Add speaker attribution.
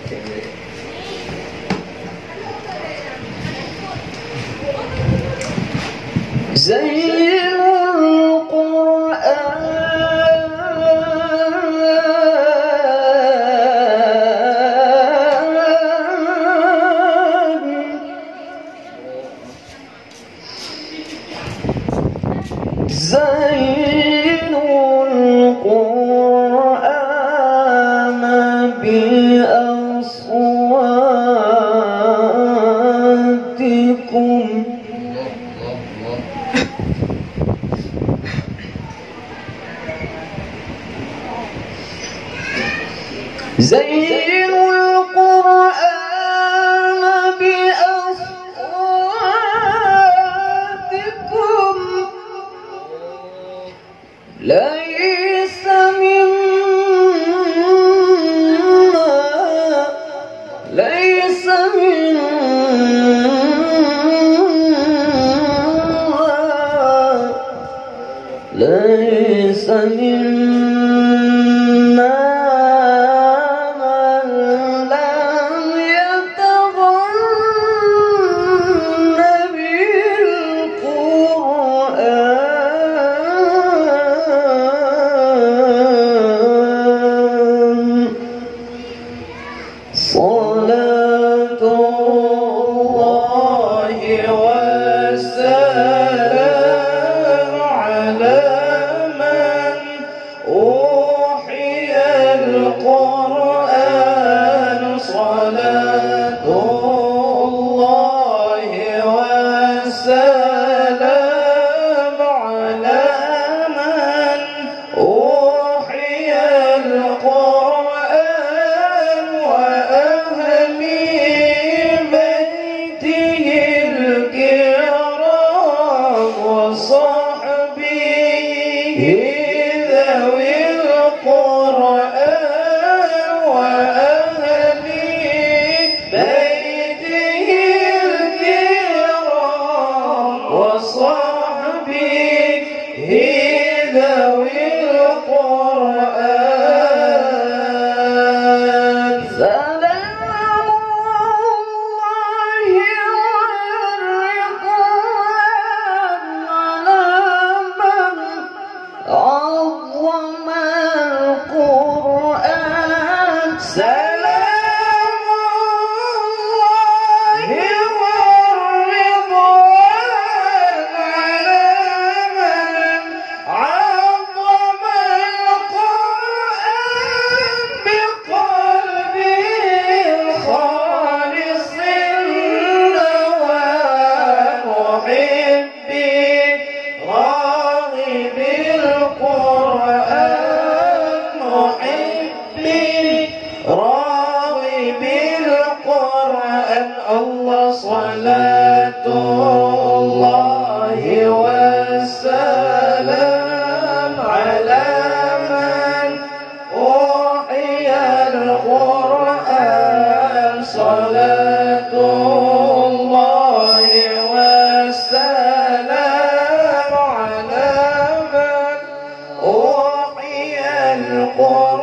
Speaker 1: زينوا القرآن بأصواتكم ليس منا من لم يتغن بالقرآن صلاة الله والسلام على من أوحي القرآن صلاة الله والسلام على من أوحي القرآن وأهل بيته الكرام وصحبه ذوي القرآن وأهل بيته الكرام وصحبه ذوي القرآن سلام الله والرضوان على من عظم القرآن سلام الله والرضوان على من عظم القرآن بقلبه الخالص النوى محبي راغب القرآن محبي راغب القرآن الله صلاة الله والسلام على من أوحي القرآن صلاة الله والسلام على من أوحي القرآن